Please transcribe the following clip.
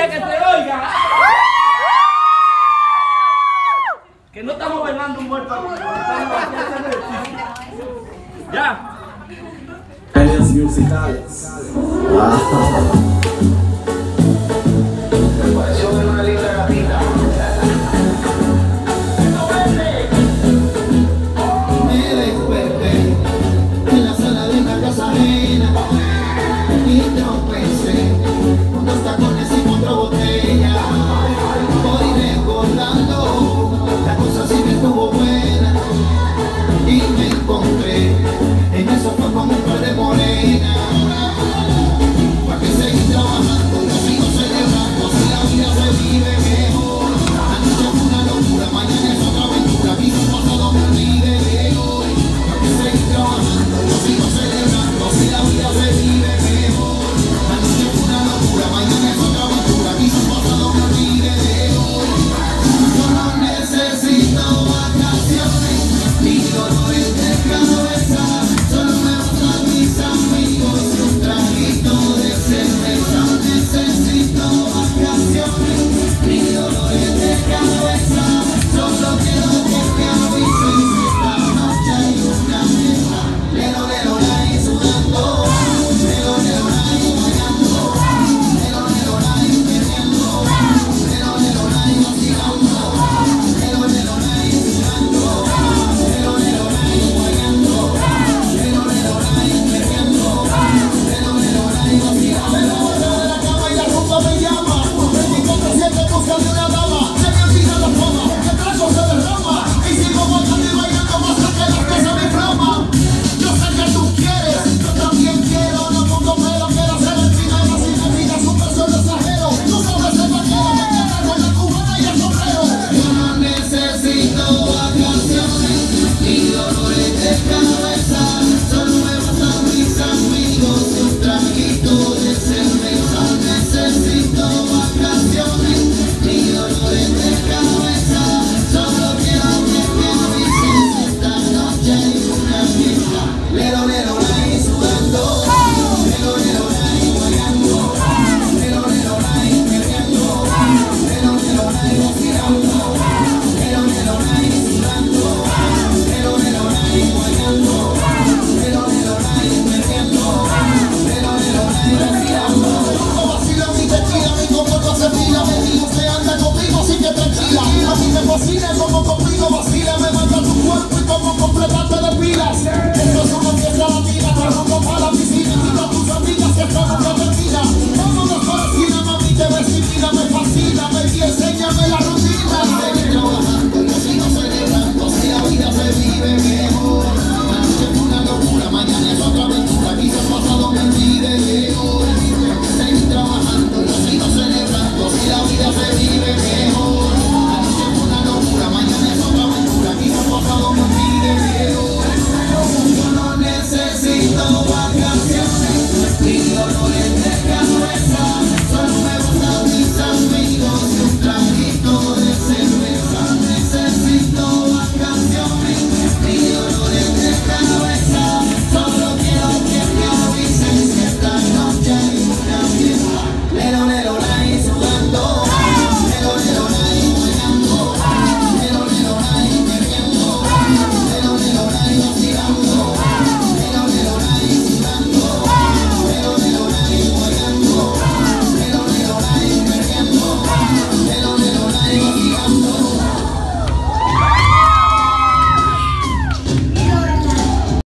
Oye, que te oiga. Que no estamos bailando un muerto aquí. Estamos aquí haciendo ejercicio. Ya. Medios musicales. Me pareció ver una linda gatita. Me desperté en la sala de una casa ajena y tropecé con dos tacones y cuatro botellas. Voy recordando la cosa sí que estuvo buena y me encontré en esa forma un par de morenas. ¿Para qué seguir trabajando? Yo sigo celebrando si la vida se vive mejor. Anoche fue una locura, mañana es otra aventura. Quizás pasado me olvide de hoy. ¿Para qué seguir trabajando? Yo sigo celebrando si la vida se vive mejor. Anoche fue una locura, mañana es otra aventura. Quizás pasado me olvide de hoy. Yo no necesito vacaciones ni dolores de cabeza. Solo me gustan mis amigos y un traguito de cerveza. No necesito vacaciones ni dolores de cabeza. Solo quiero que me avisen si esta noche hay una fiesta. Lelo, lelo, lai, sudando. Lelo, lelo, lai, bailando. Lelo, lelo, lai, perdiendo. Lelo, lelo, lai, vacilando. Lelo, lelo, lai, sudando. Lelo, lelo, lai, bailando. Lelo, lelo, lai, perdiendo. Lelo, lelo, lai, vacilando. Me levanto de la cama y la rumba me llama. 24/7 buscando una dama. Se me olvida la fama, que el trago se derrama. Y sigo bailando y bailando más que las que se me inflaman. Yo sé que tú quieres, yo también quiero. No pongo pelo, quiero ser el primero. Si me pidas un beso de exagero, tú sabes el vaquero, me queda con la cubana y el sombrero. Yo no necesito vacaciones ni dolores de cabeza. Solo me bastan mis amigos y un traguito de cerveza. No necesito vacaciones ni dolores de cabeza. Solo quiero que me avisen si esta noche hay una fiesta. Lelo, lelo, lai, sudando. Lelo, lelo, lai, bailando. Lelo, lelo, lai, perdiendo. Lelo, lelo, lai, vacilando. Lelo, lelo, lai, sudando. Lelo, lelo, lai, bailando. Lelo, lelo, lai, perdiendo. Lelo, lelo, lai, vacilando. Yo vacilo mi tequila, mi coco no se tira. Me dijo que anda conmigo, así que tranquila. A mí me fascina como conmigo vacila. Me mata tu cuerpo y como completarte de pilas. Esto es una fiesta latina, te rompo para la piscina. Invito a tus amigas que estamos en la termina. Vámonos para la esquina, mami, te ves divina, me fascina. Baby, enséñame la ruta.